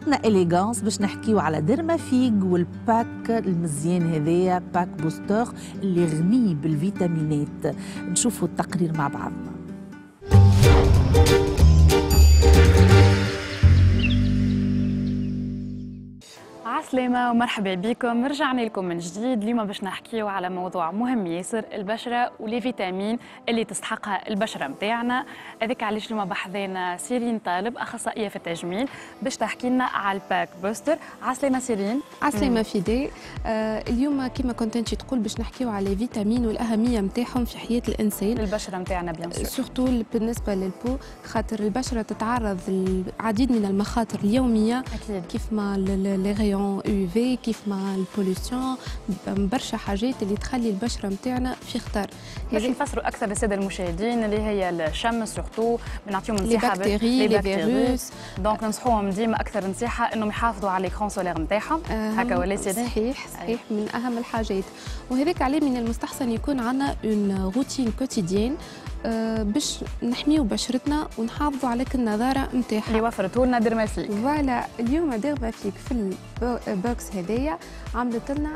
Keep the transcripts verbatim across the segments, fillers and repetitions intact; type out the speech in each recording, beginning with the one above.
فقرتنا إليغانس باش نحكيو على ديرمافيغ والباك المزيان هذايا باك بوستر اللي غني بالفيتامينات. نشوفوا التقرير مع بعضنا. عسلامة ومرحبا بكم، رجعنا لكم من جديد. اليوم باش نحكيو على موضوع مهم ياسر، البشرة ولي فيتامين اللي تستحقها البشرة متاعنا. هذاك علاش اليوم بحذانا سيرين طالب أخصائية في التجميل باش تحكي لنا على الباك بوستر. عسلامة سيرين. عسلامة فيدي. آه اليوم كما كنت انت تقول باش نحكيو على الفيتامين والأهمية متاعهم في حياة الإنسان، البشرة متاعنا بيان سور، سورتو بالنسبة للبو، خاطر البشرة تتعرض للعديد من المخاطر اليومية. أكيد. كيف ما لي غيون يو في، كيف ما البوليسيون، برشا حاجات اللي تخلي البشره نتاعنا في خطر. باش نفسروا اكثر للساده المشاهدين اللي هي الشمس سورتو بنعطيهم نصيحه لي بكتيري لي فيروس، دونك ننصحوهم ديما اكثر نصيحه انهم يحافظوا على ليكرون سولير نتاعهم. هكا ولا سيدي؟ صحيح صحيح، من اهم الحاجات. وهذاك عليه من المستحسن يكون عندنا اون روتين كوتيديان أه باش نحميو بشرتنا ونحافظوا على النضاره نتاعها اللي وفرته لنا ديرمافيغ. فوالا اليوم ديرمافيغ في البوكس هذايا عملت لنا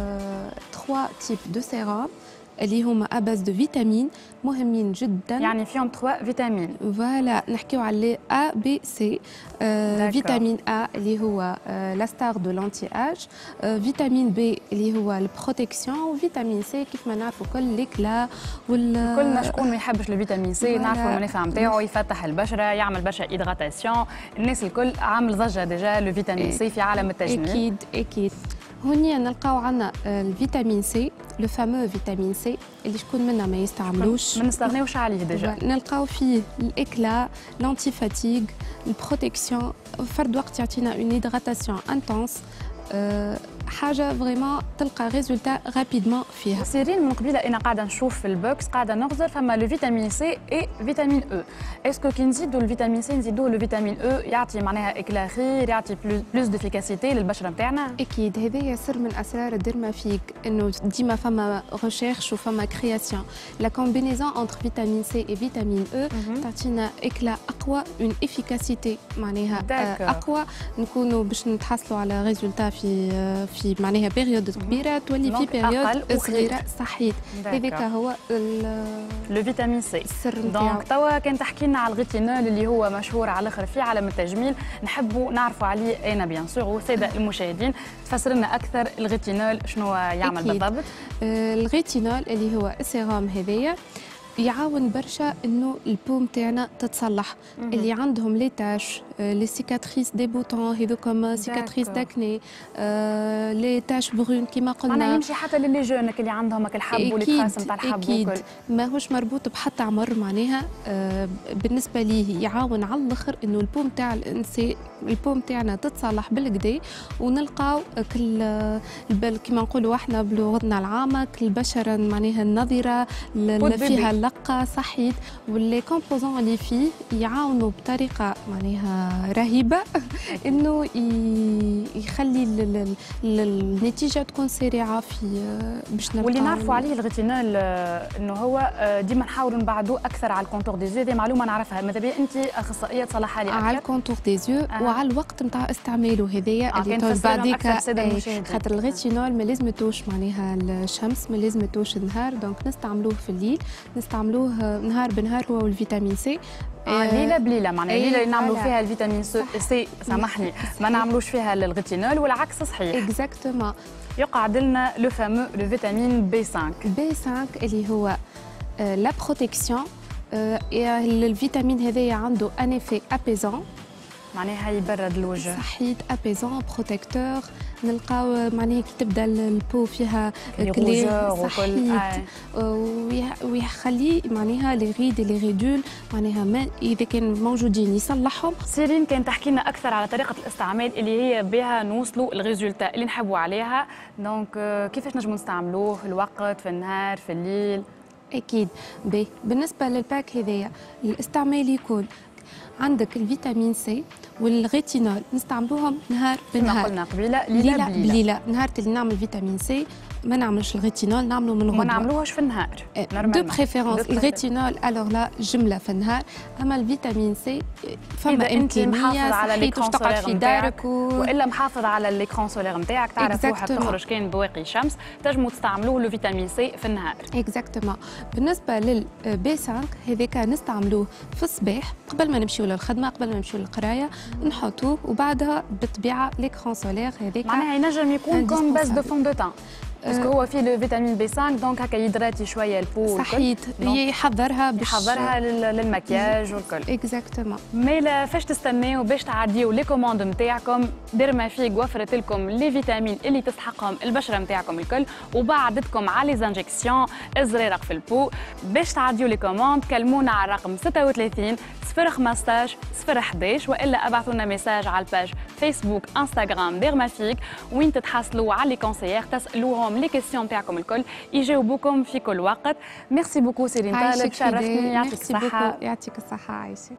ثلاثة تيب دو سيرام اللي هما اباز دو فيتامين مهمين جدا، يعني فيهم ثلاثة فيتامين. فوالا نحكيو على ا بي سي. آه فيتامين ا اللي هو آه لا ستار دو لانتي اج، آه فيتامين بي اللي هو البروتيكسيون، وفيتامين سي كيف ما نعرفوا كل ليكلا وال كلنا شكون ما يحبش الفيتامين سي، نعرفوا المنافع نتاعو، يفتح البشره، يعمل برشا ايدغاتاسيون. الناس الكل عامل ضجه ديجا لو فيتامين سي في عالم التجميل. اكيد اكيد. هوني نلقاو عندنا الفيتامين سي، لو فامو فيتامين سي اللي شكون منا ما يستعملوش، ما نستغنيوش عليه ديجا. نلقاو فيه الاكلا، لانتي فاتيغ، البروتيكسيون، فرد وقت يعطينا اون هيدراتاسيون انتونس. أه حاجه فريمون تلقى ريزولتا رابيدمون فيها. سيرين من قبيله انا قاعده نشوف في البوكس، قاعده نغزر فما لو فيتامين سي اي فيتامين او. اسكو كي نزيدوا الفيتامين سي نزيدوا لو فيتامين او يعطي معناها اكلا خير، يعطي بلوس ديفيكاسيتي للبشره نتاعنا؟ اكيد، هذايا سر من اسرار الديرمافيغ، انه ديما فما ريشيرش وفما كرياسيون. لا كومبينيزون انتر فيتامين سي اي فيتامين او تعطينا اكلا اقوى، اون افيكاسيتي معناها اقوى، نكونوا باش نتحصلوا على ريزولتا في في معناها بيريود كبيره تولي في بيريود صغيره. صحيح، هذاك هو لو فيتامين سي. السر دونك توا كان تحكي لنا على الغيتينول اللي هو مشهور على الاخر في عالم التجميل، نحبوا نعرفوا عليه انا بيان سور والساده المشاهدين. تفسر لنا اكثر الغيتينول شنو يعمل أكيد. بالضبط؟ آه الغيتينول اللي هو السيرام هذايا يعاون برشا انه البو نتاعنا تتصلح. مم. اللي عندهم لي تاش، لي سيكاتريس دي بوتون هذوكم سيكاتريس داكني، آه لي تاش برون كيما قلنا، انا يمشي حتى للي جونك اللي عندهم الحب والتراس نتاع الحب. اكيد وكل. ماهوش مربوط بحتى عمر معناها. آه بالنسبه ليه يعاون على الاخر انه البو نتاع الانسان، البو نتاعنا تتصلح بالكدا، ونلقاو كل كيما نقولوا احنا بلغتنا العامه البشره معناها النظره فيها لقة. صحيت، واللي كومبوزون اللي فيه يعاونوا بطريقه معناها رهيبه انه يخلي النتيجه تكون سريعه في باش نلقاو. واللي نعرفوا عليه الغيتينول انه هو ديما نحاولوا نبعدوا اكثر على الكونتور دي زو. هذه معلومه نعرفها، ماذا بيا انت اخصائيه تصلحها لي اكثر على الكونتور دي زو. آه. وعلى الوقت نتاع استعماله هذايا آه اللي تولي بعديك، خاطر الغيتينول ما لازمتوش معناها الشمس، ما لازمتوش النهار، دونك نستعملوه في الليل، نستعملوه نهار بنهار هو والفيتامين سي. آه ليله بليله معناها الليله اللي نعملوا فيها الفيتامين سي سامحني ما نعملوش فيها الغيتينول والعكس صحيح. اكزاكتومون. يقعد لنا لو فامو لو فيتامين بي خمسة. بي خمسة اللي هو آه لا بروتيكسيون. آه الفيتامين هذايا عنده ان افي ابيزون، معناها يبرد الوجه. صحيت، ابيزون بروتيكتور. نلقاو معناها كي تبدا البو فيها كلير صحيت، ويخلي معناها لي غيد لي ريدول معناها ما اذا كان موجودين يصلحهم. سيرين كان تحكي لنا اكثر على طريقه الاستعمال اللي هي بها نوصلوا الريزولتا اللي نحبوا عليها. دونك كيفاش نجموا نستعملوه في الوقت، في النهار، في الليل؟ اكيد. بي بالنسبه للباك هذايا الاستعمال يكون عندك الفيتامين سي والغيتينول نستعملوهم نهار بنهار. كما قلنا قبيله ليله بليله. نهار اللي نعمل فيتامين سي ما نعملش الغيتينول، نعملوا من غدوه. ما نعملوهاش في النهار. دو بريفيرونس الغيتينول الوغ لا جمله في النهار، اما الفيتامين سي فما امكانيه صحيت واش تقعد في دارك و... والا محافظ على الاكران سولير نتاعك، تعرف روحك تخرج كان بواقي شمس، تنجموا تستعملوه لو فيتامين سي في النهار. اكزاكتومون. بالنسبه للبي خمسة هذاك نستعملوه في الصباح قبل ما نمشيو للخدمه، قبل ما نمشيو للقرايه نحطوه، وبعدها بالطبيعه الاكران سولير هذاك معناها ينجم يكون كوم باس دو فون دو تان باسكو هو فيه لو فيتامين بي خمسة، دونك هكا يدراتي شويه البو. صحيت يحضرها باش يحضرها للمكياج والكل. اكزاكتومون. مي فاش تستناو باش تعديو لي كوموند نتاعكم، ديرمافيك وفرت لكم لي فيتامين اللي تستحقهم البشره نتاعكم الكل، وبعدتكم على لي انجكسيون ازرارق في البو. باش تعديو لي كوموند كلمونا على الرقم ستة وثلاثين صفر خمسطاش صفر حداش، والا ابعثوا لنا ميساج على الباج فيسبوك انستغرام ديرمافيك، وين تتحصلوا على لي كونسيير تسالوهم لي كيسيون نتاعكم الكل، يجاوبوكم في كل وقت. ميرسي بوكو سيرين طالب، شرفتني. يعطيك الصحة. يعطيك الصحة عايشة.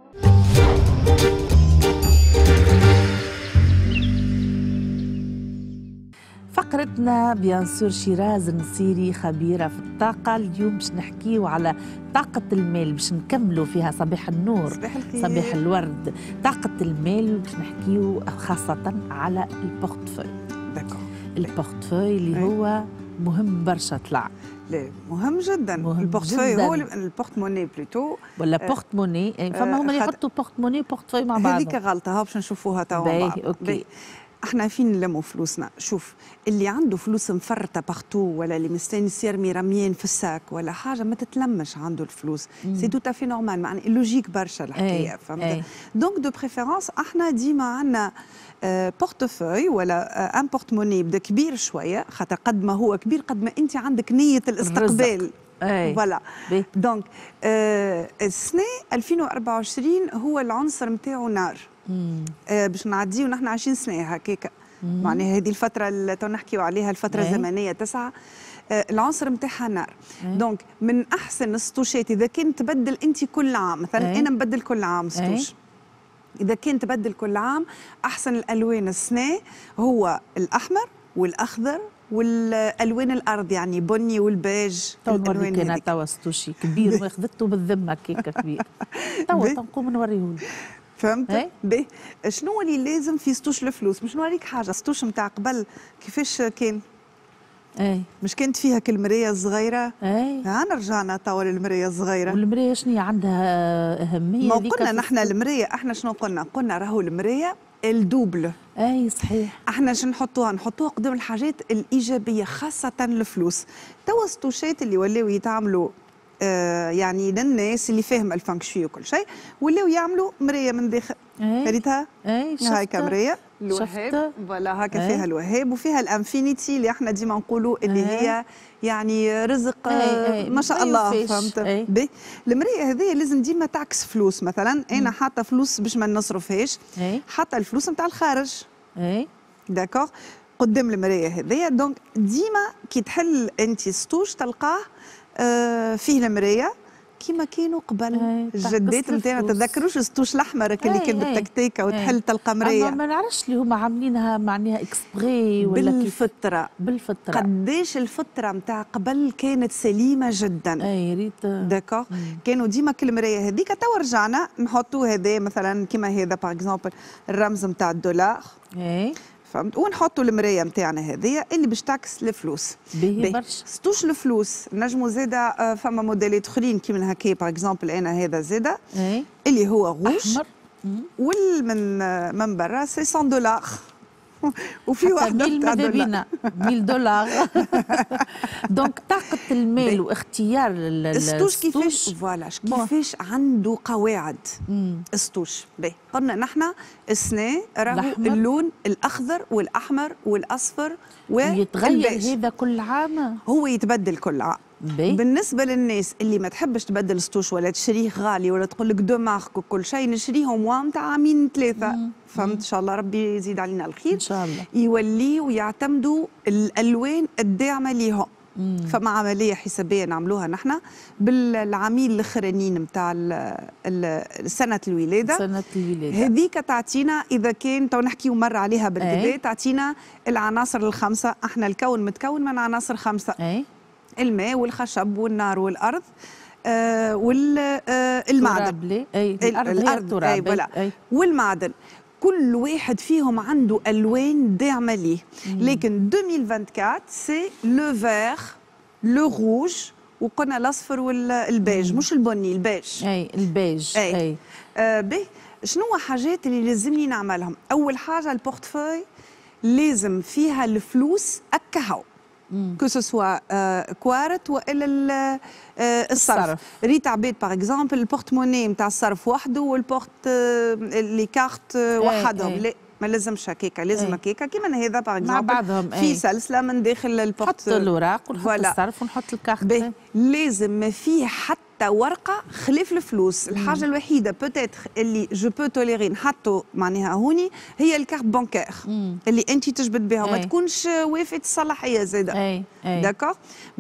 فقرتنا بيان سور شيراز النصيري خبيرة في الطاقة. اليوم باش نحكيو على طاقة المال، باش نكملوا فيها صباح النور صباح الخير، صباح الورد. طاقة المال باش نحكيو خاصة على البورتفوي. داكور. البورتفوي اللي أي. هو مهم برشا طلع. لا مهم جدا. البورتفوي هو البورت موني بلوتو ولا بورت موني، فما هما اللي يحطوا بورت موني وبورتفوي مع بعض. هذيك غلطة، ها باش نشوفوها توا مع بعض. اوكي. احنا فين نلموا فلوسنا؟ شوف، اللي عنده فلوس مفرطه بارتو، ولا اللي مستانس يرمي رميين في الساك ولا حاجه، ما تتلمش عنده الفلوس. سي تو تافي نورمال، معناها لوجيك برشا الحكايه، فهمت؟ دونك دو بريفيرونس احنا ديما عندنا بورتفوي ولا ان بورتموني يبدا كبير شويه، خاطر قد ما هو كبير قد ما انت عندك نيه الاستقبال. فوالا. دونك آه السنه ألفين وأربعة وعشرين هو العنصر نتاعو نار. آه باش نعديو نحن عشرين سنه هكاكا، معناها هذه الفتره اللي تو نحكيو عليها الفتره الزمنيه تسعه، آه العنصر نتاعها نار. دونك من احسن السطوشات اذا كنت تبدل انت كل عام، مثلا انا نبدل كل عام سطوش، اذا كنت تبدل كل عام احسن الالوان السنه هو الاحمر والاخضر والالوان الارض، يعني بني والبيج. تو نوريك انا توا ستوشي كبير واخذته بالذمه كيكه كبير. توا نقوم نوريهولك. فهمت؟ باهي شنو اللي لازم في سطوش الفلوس؟ باش نوريك حاجه. سطوش نتاع قبل كيفاش كان؟ اي مش كانت فيها كالمرايه الصغيره؟ اي ها نرجعنا توا للمرايه الصغيره. والمرايه شنو عندها اهميه؟ ما قلنا نحن المرايه، احنا شنو قلنا؟ قلنا راهو المرايه الدوبل. اي صحيح. احنا شنو نحطوها؟ نحطوها قدام الحاجات الايجابيه خاصه الفلوس. توا ستوشات اللي ولاو يتعاملوا آه يعني للناس اللي فاهمه الفانكشي وكل شيء، ولاو يعملوا مرايه من داخل. ريتها؟ اي هايكا مرايه الوهاب، فوالا هكا فيها الوهاب وفيها الانفينيتي اللي احنا ديما نقولوا اللي هي يعني رزق أي أي. ما شاء الله. فهمت؟ باهي المرايه هذه لازم ديما تعكس فلوس. مثلا انا حاطه فلوس باش ما نصرفهاش، حاطه الفلوس نتاع الخارج. اي داكوغ قدام المرايه هذيا. دونك ديما كي تحل انت سطوش تلقاه آه فيه المرايه كيما كانوا قبل. الجدات نتاعنا تذكروش السطوش الاحمر اللي كان بالتكتيكه وتحل تلقى مرايه. ما نعرفش اللي هما عاملينها معناها اكسبري ولا بالفطره. بالفطره قداش الفطره نتاع قبل كانت سليمه جدا. اي ريت داكوغ. كانوا ديما كل مرايه هذيك. توا رجعنا نحطوا هذا مثلا كيما هذا باغ اكزومبل الرمز نتاع الدولار. اي فهمت؟ ونحطوا المرايه نتاعنا هذيا اللي باش تعكس الفلوس. باهي برشا. سطوش الفلوس نجموا زاده فما موديلات اخرين كيما هكا باغ اكزومبل انا هذا زاده اللي هو غوش احمر، والمن من برا سي مية دولار وفي واحده تاع دولار مية دولار. دونك طاقه المال واختيار السطوش كيفاش فوالا كيفاش عنده قواعد. السطوش باهي قلنا نحن السنه راهو اللون الاخضر والاحمر والاصفر ويتغير هذا كل عام. هو يتبدل كل عام. بي. بالنسبه للناس اللي ما تحبش تبدل سطوش ولا تشريه غالي ولا تقول لك دو مارك وكل شيء، نشريهم وام تاع عامين ثلاثه. فهمت؟ ان شاء الله ربي يزيد علينا الخير. ان شاء الله. يوليوا يعتمدوا الالوان الداعمه ليهم. فما عمليه حسابيه نعملوها نحن بالعميل الاخرانيين نتاع سنه الولاده. سنه الولاده هذيك تعطينا اذا كان تو نحكيو مره عليها بالكدا، أي. تعطينا العناصر الخمسه. احنا الكون متكون من عناصر خمسه، أي. الماء والخشب والنار والارض آه والمعدن. آه اي الارض, الأرض التراب أي أي. والمعدن. كل واحد فيهم عنده الوان داعمه ليه، لكن ألفين وأربعة وعشرين سي لو فير لو روج وقلنا الاصفر والبيج، مش البني، البيج. اي البيج. اي, أي. آه به شنو حاجات اللي لازمني نعملهم؟ اول حاجه البورتفوي لازم فيها الفلوس اكهو، كو سوا آه كوارت والا آه الصرف. ريت عبيد باغ اكزومبل البورتموني نتاع الصرف وحده والبورت آه لي كارت آه وحدهم. لا ما لازمش هكاكا، لازم هكاكا كيما هذا باغ اكزومبل مع بعضهم في سلسله من داخل البورت. نحط الاوراق ونحط الصرف ونحط الكارت. لازم ما فيه حتى ورقه خلاف الفلوس. الحاجه الوحيده بوتيتر اللي جو بو توليري نحطو معناها هوني هي الكارت بانكير اللي انت تجبد بها وما تكونش وافيه الصلاحيه زاده. اي اي داكور.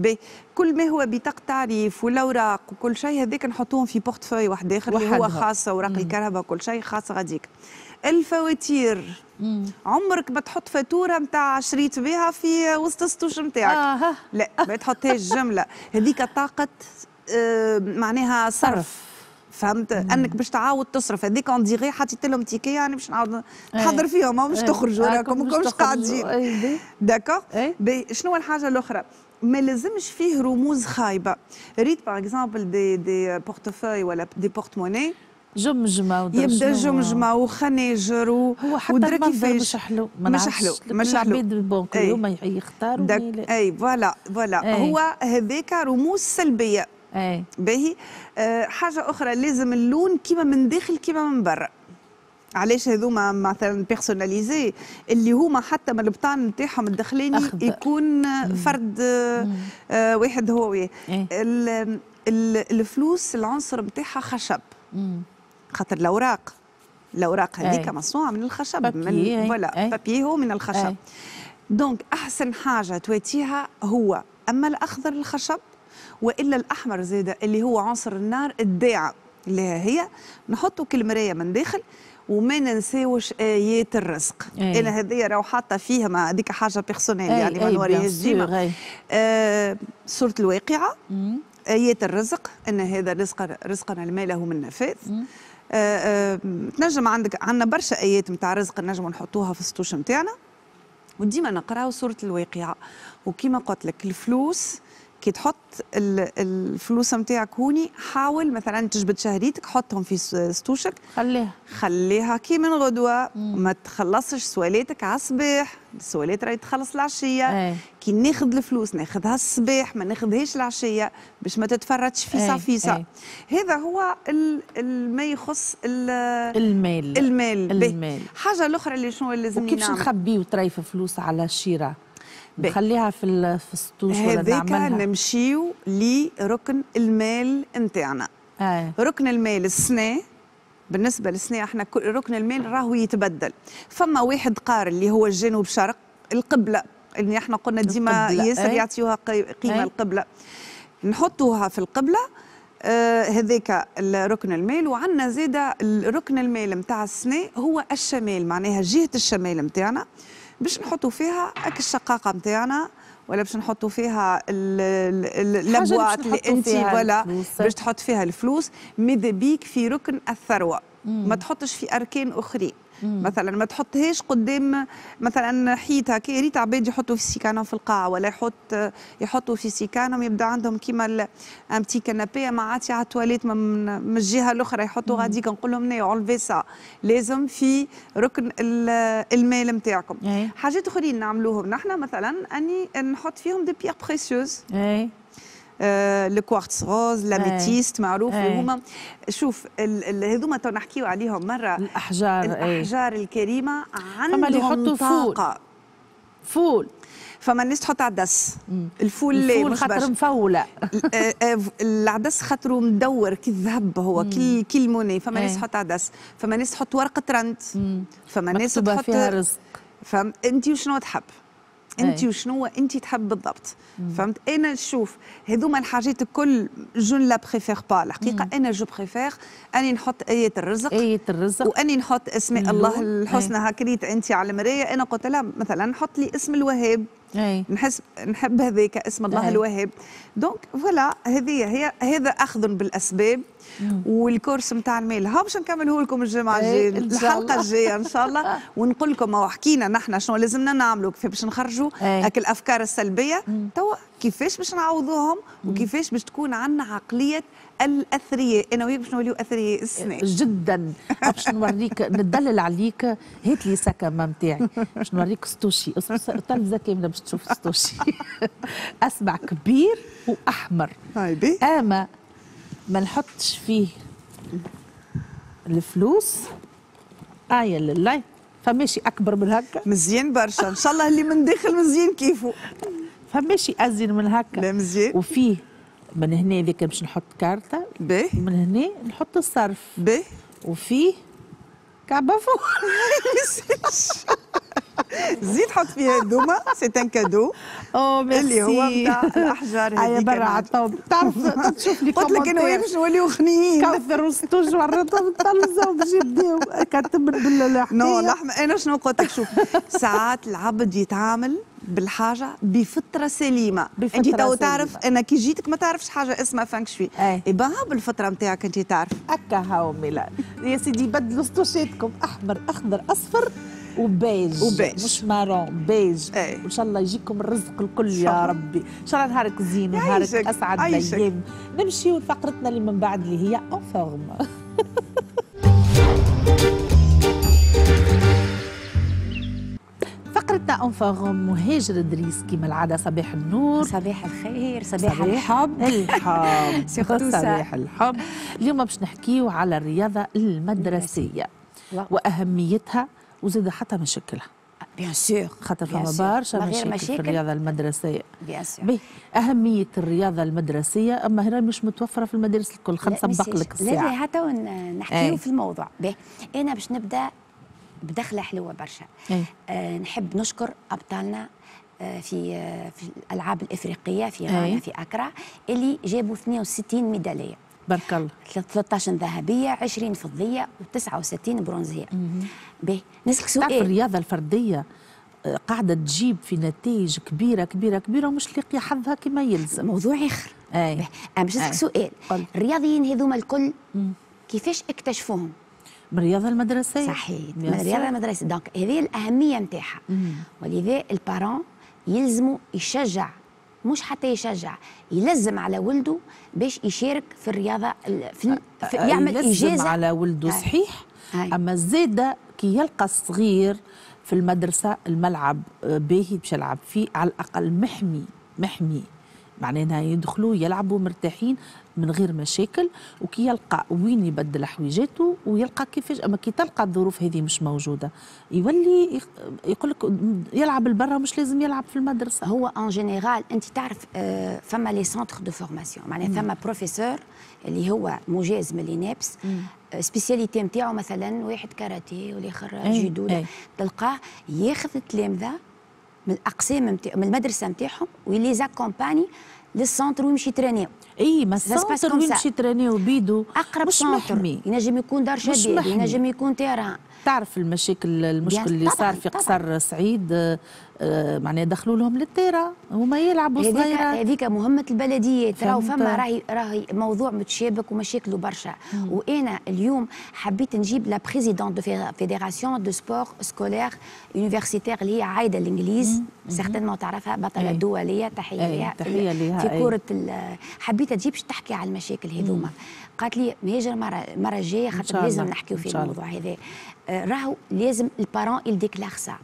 كل ما هو بطاقه تعريف والاوراق وكل شيء هذاك نحطوهم في بورتفوي واحد اخر اللي هو خاص، اوراق الكهرباء كل شيء خاص غاديك. الفواتير مم. عمرك ما تحط فاتوره نتاع شريت بها في وسط السطوش نتاعك. آه. لا ما تحطهاش جمله، هذيك طاقه آه معناها صرف. فهمت؟ مم. انك باش تعاود تصرف هذيك اون ديغي حطيت لهم تيكي يعني باش نعاود نحضر فيهم مش تخرجوا راكم ماكمش قاعدين. داكور. شنو الحاجه الاخرى؟ ما لازمش فيه رموز خايبه. ريت باغ اكزومبل دي دي بورتفوي ولا دي بورتموني جمجمه يبدا جمجمه وخناجر و هو حتى المنظر مش حلو مش حلو مش حلو. العباد البنك اليوم يختاروا اي فوالا فوالا هو هذاك رموز سلبيه. اي باهي. آه حاجه اخرى لازم اللون كيما من داخل كيما من برا. علاش هذوما مثلا بيرسوناليزي اللي هما حتى من البطان نتاعهم الداخلاني يكون مم. فرد آه واحد هو وياه. الفلوس العنصر نتاعها خشب. مم. خاطر الاوراق الاوراق هذيك مصنوعه من الخشب، من فوالا بابي هو من الخشب. أي. دونك احسن حاجه تواتيها هو اما الاخضر الخشب والا الاحمر زاده اللي هو عنصر النار الداعم اللي هي نحطوا كالمرايه من داخل وما ننساوش ايات الرزق. أي. انا هذيا راهو حاطه فيها ما هذيك حاجه بيرسونيل يعني ما نوريهاش ديما. آه سوره الواقعه. مم. آيات الرزق أن هذا رزق رزقنا ما له من نفاذ. آه آه تنجم عندك عندنا برشا آيات نتاع رزق نجم نحطوها في السطوش نتاعنا وديما نقراو سورة الواقعة. وكما قلت لك الفلوس كي تحط الفلوس نتاعك هوني حاول مثلا تجبد شهريتك حطهم في سطوشك، خليها خليها كي من غدوه ما تخلصش سوالاتك على الصباح، السوالات راهي تخلص العشيه. أي. كي ناخذ الفلوس ناخذها الصباح ما ناخذهاش العشيه باش ما تتفرجش فيسا فيسا. هذا هو ما يخص المال المال, المال. حاجه الاخرى اللي شنو لازم نعمل؟ وكيفاش نخبيو طريف فلوس على الشراء؟ نخليها في في السطوش ولا نعملها؟ هذيك نمشيو لركن المال نتاعنا. آه. ركن المال السنه بالنسبه للسنه احنا ركن المال راهو يتبدل. فما واحد قار اللي هو الجنوب شرق القبله اللي احنا قلنا ديما ياسر آه. يعطيوها قيمه آه. القبله نحطوها في القبله. آه هذاك ركن المال. وعندنا زاده ركن المال نتاع السنه هو الشمال، معناها جهه الشمال نتاعنا باش نحطوا فيها هاك الشقاقه نتاعنا ولا باش نحطوا فيها الابوات اللي انت ولا باش تحط فيها الفلوس. ماذا بيك في ركن الثروه. مم. ما تحطش في اركان اخرين. مم. مثلا ما تحطهاش قدام مثلا حيط هكا. ريت عباد يحطوا في سيكانهم في القاعه ولا يحط يحطوا في سيكانهم يبدا عندهم كيما ان بتي كنابيه معاتي على التواليت من الجهه الاخرى يحطوا غاديك نقول لهم ني اولفي سا. لازم في ركن المال نتاعكم. حاجات اخرين نعملوهم نحن مثلا اني نحط فيهم دي بيير بريسيوز. اي آه الكوارتز روز لاميتيست معروف اللي هما شوف هذوما تو نحكيو عليهم مره الاحجار الاحجار أي. الكريمه عندهم طاقه. فول فما الناس تحط عدس. مم. الفول لا مش خاطر مفوله. العدس خاطره مدور كي الذهب هو كي كي الموني. فما ناس تحط عدس، فما ناس تحط ورقه رند، فما ناس تحط فيها رزق. فانت وشنو تحب انت وشنو انت تحب بالضبط. فهمت؟ انا شوف هذوما الحاجات الكل جو لا بريفير با الحقيقه. انا جو بريفير اني نحط ايه الرزق ايه الرزق واني نحط اسماء الله الحسنى. هكريت انت على المرايه انا قلت لها مثلا نحط لي اسم الوهاب. أي. نحس نحب هذاك اسم الله. أي. الوهاب. دونك فوالا هذه هي هذا اخذ بالاسباب. مم. والكورس نتاع المال ها باش نكمله لكم الجمعه الجايه الحلقه الجايه ان شاء الله ونقول لكم ما حكينا نحن شنو لازمنا نعملوا كيف باش نخرجوا هاك الافكار السلبيه توا كيفاش باش نعوضوهم وكيفاش باش تكون عندنا عقليه الاثرياء. انا وياك باش نوليو اثرياء السنه جدا. باش نوريك ندلل عليك. هات لي سكمه نتاعي باش نوريك ستوشي. التلفزه كامله باش تشوف ستوشي. اسمع كبير واحمر. هاي بي اما ما نحطش فيه الفلوس. آية لله فماشي أكبر من هكا. مزيان برشا إن شاء الله اللي من داخل مزيان كيفه. فماشي أزين من هكا. لا مزيان. وفيه من هنا ذيك باش نحط كارتة. باهي. ومن هنا نحط الصرف. باهي. وفيه كعبة فوق. زيد حط فيها هذوما سي ان كادو. او ميرسي. اللي هو نتاع الاحجار هذيك. هيا برا على الطاوله تعرف تشوف لي قلت لك انا وياك باش نوليو غنيين. كوثر وستوج وريتهم التلفزه وباش يبداو كتب بالحكايه. نو لحمه انا شنو قلت لك شوف ساعات العبد يتعامل بالحاجه بفطره سليمه. انت تو تعرف انا كي جيتك ما تعرفش حاجه اسمها فانك شوي. يبقى بالفطره نتاعك انت تعرف. هكا هاو ميلان يا سيدي بدلوا ستوشاتكم احمر اخضر اصفر وبيج. وبيج مش مارون بيج. ايه. وان شاء الله يجيكم الرزق الكل يا ربي. ان شاء الله نهارك زين ونهارك اسعد الايام. نمشيو لفقرتنا اللي من بعد اللي هي اون فورم. فقرتنا اون فورم مهاجر ادريس كيما العاده. صباح النور. صباح الخير. صباح, صباح الحب. الحب. صباح الحب. اليوم باش نحكيو على الرياضه المدرسيه واهميتها وزاد حتى مشاكلها. بيان سور خاطر فما برشا مشاكل, مشاكل في الرياضه المدرسيه. بيان سور. بيه اهميه الرياضه المدرسيه اما هنا مش متوفره في المدارس الكل. خلينا نسبق لك الساعه. لا حتى نحكيو في الموضوع. بيه انا باش نبدا بدخله حلوه برشا. آه نحب نشكر ابطالنا آه في آه في الالعاب الافريقيه في غانا في اكرا اللي جابوا اثنين وستين ميداليه. بارك الله. ثلاثة عشر ذهبيه عشرين فضيه وتسعة وستين برونزيه. باهي نسألك سؤال. تعرف الرياضه الفرديه قاعده تجيب في نتائج كبيره كبيره كبيره ومش لاقيه حظها كما يلزم. موضوع اخر. اي انا باش نسألك سؤال. قل. الرياضيين هذوما الكل مم. كيفاش اكتشفوهم؟ من الرياضه المدرسيه. صحيح من الرياضه المدرسيه. دونك هذه الاهميه نتاعها. ولذا البارون يلزموا يشجع مش حتى يشجع يلزم على ولده باش يشارك في الرياضه في, في يعمل يلزم اجازه على ولده. هاي. صحيح. هاي. اما زاده كي يلقى الصغير في المدرسه الملعب باهي باش يلعب فيه على الاقل محمي محمي معناها يدخلوا يلعبوا مرتاحين من غير مشاكل. وكي يلقى وين يبدل حويجاته ويلقى كيفاش. اما كي تلقى الظروف هذه مش موجوده يولي يقول لك يلعب البرا مش لازم يلعب في المدرسه. هو ان جينيرال انت تعرف آه فما لي سونتر دو فورماسيون معناها فما بروفيسور اللي هو مجاز من الينابس سبيسياليتي نتاعو مثلا واحد كاراتيه والاخر جودو. تلقاه ياخذ التلامذه من الاقسام نتاع من المدرسه نتاعهم ويلي زاكومباني للسونتر ويمشي يترينيو. اي ما السونتر وين يمشي يترينيو بيدو اقرب مش سونتر محمي. ينجم يكون دار شباب ينجم يكون تيران. تعرف المشاكل المشكل اللي صار في قصر سعيد آه معناها دخلوا لهم للتيرا هما يلعبوا صغيرات. هذيك مهمه البلديات. راهو فما راهي راهي موضوع متشابك ومشاكله برشا. وانا اليوم حبيت نجيب لا بريزيدونت دو فيديراسيون دو سبور سكولير يونيفرسيتير اللي هي عايده الانجليز سيغتينمون تعرفها بطله أي. دوليه. تحيه لها في كره. حبيت تجيب باش تحكي على المشاكل هذوما. قالت لي مهاجر مره مره جايه خاطر لازم نحكيو في الموضوع هذا. راهو لازم البارون يديكلار سا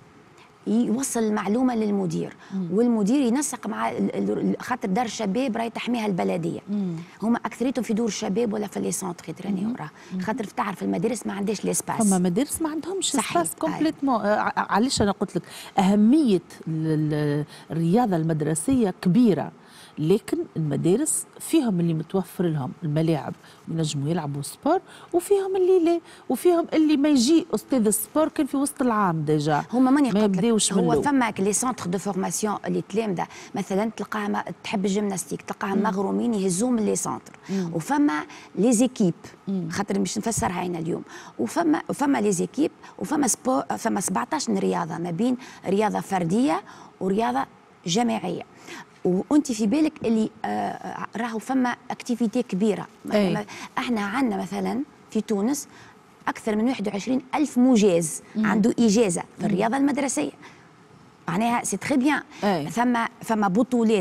يوصل المعلومه للمدير. مم. والمدير ينسق مع خاطر دار الشباب راهي تحميها البلديه. مم. هما اكثريتهم في دور الشباب ولا في لي سونتر يترينيو راه خاطر تعرف المدارس ما عندهاش ليسباس. هما مدارس ما عندهمش سباس كومبليتمون. علاش انا قلت لك اهميه الرياضه المدرسيه كبيره لكن المدارس فيهم اللي متوفر لهم الملاعب وينجموا يلعبوا سبور، وفيهم اللي لا، وفيهم اللي ما يجي استاذ السبور كان في وسط العام ديجا هما ماني ما يبداوش من هو فما لي سونتر دو فورماسيون اللي تلامذه مثلا تلقاها تحب الجيمناستيك تلقاها مغرومين يهزوهم من لي سونتر، وفما لي زيكيب خاطر باش نفسرها هنا اليوم، وفما فما لي زيكيب وفما سبور، فما سبعطاش رياضه ما بين رياضه فرديه ورياضه جماعيه. وانت في بالك اللي آه راهو فما اكتيفيتي كبيره. أي. احنا عندنا مثلا في تونس اكثر من واحد وعشرين ألف مجاز عنده اجازه في الرياضه المدرسيه، معناها سي تري بيان. فما فما بطولات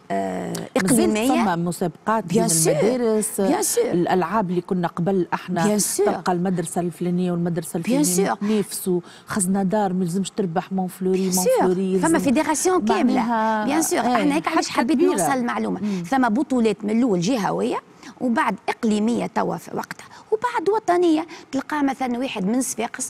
آه اقليميه، فما مسابقات بين المدارس، الالعاب اللي كنا قبل احنا تلقى المدرسه الفلانيه والمدرسه الفلانيه يتنافسوا، خزنه دار ما لازمش تربح مون فلوري مون فلوري، فما فيدراسيون كامله بيان سور. احنا هيك علاش حبيت نوصل المعلومه. ثم بطولات من الاول جهويه وبعد اقليميه توا في وقتها، وبعد وطنيه تلقى مثلا واحد من صفاقس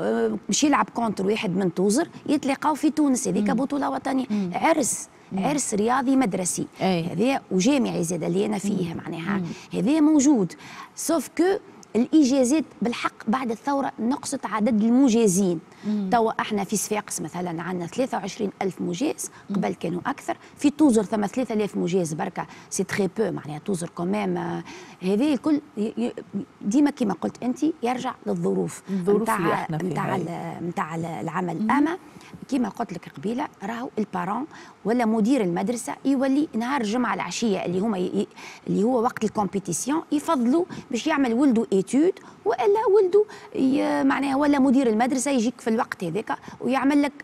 مش يلعب كونتر واحد من توزر يتلاقاو في تونس، هذيك بطوله وطنيه. مم. عرس عرس رياضي مدرسي هذا وجامعي زاد اللي انا فيه معناها هذا موجود، سوف كو الاجازات بالحق بعد الثوره نقصت عدد المجازين. توا احنا في صفاقس مثلا عندنا ثلاثة وعشرين ألف مجاز، قبل كانوا اكثر. في توزر ثم ثلاثة آلاف مجاز بركه، سي تري بو معناها توزر كومام. هذه الكل ديما كما قلت انت يرجع للظروف نتاع نتاع نتاع العمل. اما كما قلت لك قبيله راهو البارون ولا مدير المدرسه يولي نهار الجمعه العشيه اللي هما ي... اللي هو وقت الكومبيتيسيون يفضلوا باش يعمل ولده ايتود، والا ولده ي... معناها ولا مدير المدرسه يجيك في الوقت هذاك ويعمل لك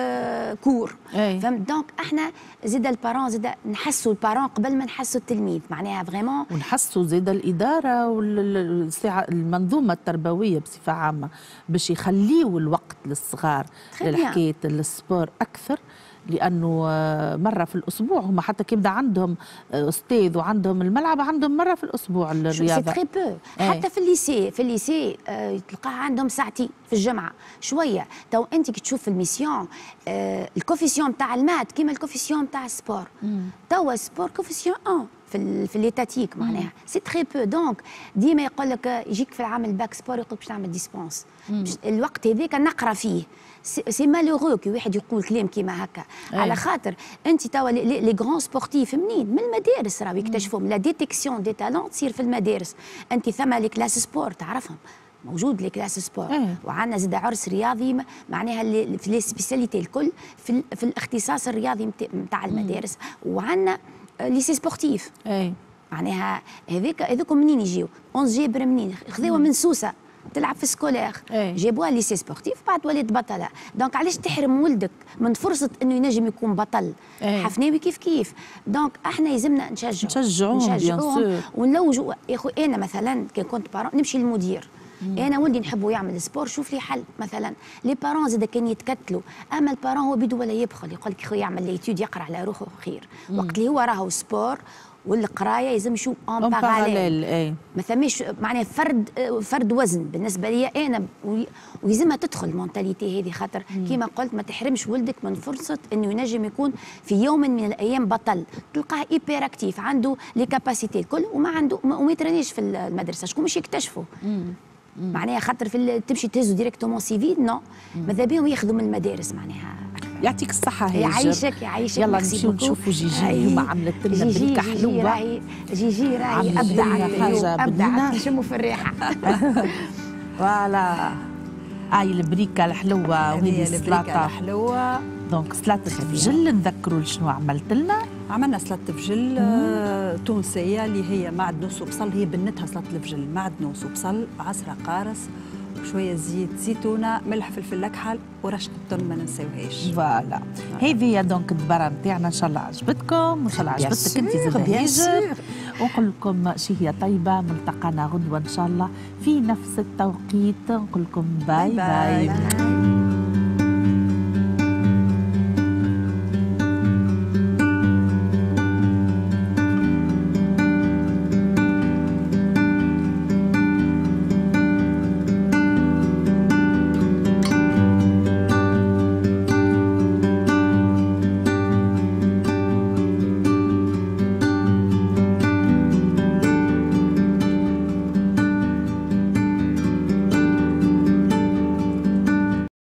آه كور. فهمت؟ دونك احنا زيد البارون زيد نحسوا البارون قبل ما نحسوا التلميذ معناها فريمون، ونحسوا زيد الاداره والمنظومه التربويه بصفه عامه باش يخليوا الوقت للصغار للحكايه السبور اكثر، لانه مره في الاسبوع هم حتى كيبدا عندهم استاذ وعندهم الملعب عندهم مره في الاسبوع الرياضه. سي تري بو. حتى في الليسي في الليسي آه تلقاها عندهم ساعتين في الجمعه شويه. تو انت كي تشوف في الميسيون آه الكوفيسيون تاع المات كيما الكوفيسيون تاع السبور. توا السبور كوفيسيون واحد في في ليتاتيك معناها سي تري بو. دونك ديما يقول لك يجيك في العام الباك سبور يقول باش نعمل ديسبونس الوقت هذاك نقرا فيه. سي مالوغو كي واحد يقول كلام كيما هكا. على خاطر انت توا لي غران سبورتيف منين؟ من المدارس راهو يكتشفوا. لا ديتيكسيون دي تالون تصير في المدارس. انت ثما لي كلاس سبور تعرفهم موجود لي كلاس سبور. وعندنا زاد عرس رياضي معناها في لي سبيسياليتي الكل في, في الاختصاص الرياضي نتاع المدارس. وعندنا ليسي سبورتيف معناها هذاك هذوك منين يجيو؟ أونز جابر منين؟ خذوها من سوسه تلعب في سكولير جابوها ليسي سبورتيف بعد ولات بطله. دونك علاش تحرم ولدك من فرصه انه ينجم يكون بطل؟ حفناوي كيف كيف. دونك احنا يلزمنا نشجعوا نشجعوهم نشجعوهم ونلوجوا. يا اخو انا مثلا كي كنت بارون نمشي للمدير انا ولدي نحبه يعمل سبور شوف لي حل. مثلا لي بارون زاد كان يتكتلوا، اما البارون هو بيدو ولا يبخل يقول لك خويا يعمل ليتود يقرا على روحه خير. وقت اللي هو راهو سبور والقرايه يلزم يشوف اون باراليل ما ثماش معناها فرد فرد وزن بالنسبه لي انا. ويلزمها تدخل المونتاليتي هذه خاطر كيما قلت ما تحرمش ولدك من فرصه انه ينجم يكون في يوم من الايام بطل. تلقاه ايبر اكتيف عنده لي كاباسيتي الكل وما عنده وما يترنيش في المدرسه. شكون باش يكتشفوا؟ معناها خاطر في تمشي تهزو ديريكتومون سيفيل نو ماذا بهم ياخذوا من المدارس معناها. يعطيك الصحة هاجر. يعيشك يعيشك. يلا نمشيو نشوفوا جيجي اليوم عملت لنا بريكة حلوة. راهي جيجي راهي أبدعت اليوم أبدعت نشموا في الريحة. فوالا هاي البريكة الحلوة وهذه السلطة الحلوة. دونك سلطة فجل نذكروا شنو عملت لنا؟ عملنا سلطة فجل تونسية اللي هي معدنوس وبصل. هي بنتها سلطة الفجل معدنوس وبصل عصرة قارص شويه زيت زيتونه ملح فلفل اكحل ورشه الثوم ما ننساوهاش. فوالا هذه هي دونك الدبره نتاعنا. ان شاء الله عجبتكم وان شاء الله عجبتك انت زاد هاجر. ونقول لكم شهيه طيبه. ملتقانا غدوه ان شاء الله في نفس التوقيت. نقول لكم باي باي, باي, باي.